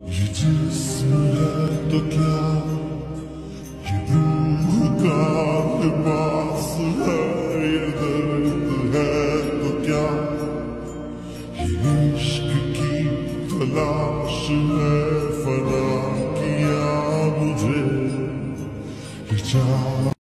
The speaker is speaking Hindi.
ये जिस्म है तो क्या, ये रूह का लिबास है, ये दर्द है तो क्या, ये इश्क की तलाश है, फना किया मुझे ये चाह